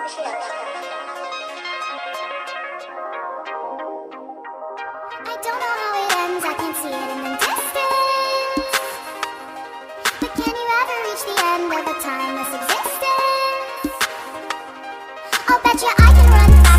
I don't know how it ends, I can see it in the distance. But can you ever reach the end of a timeless existence? I'll bet you I can run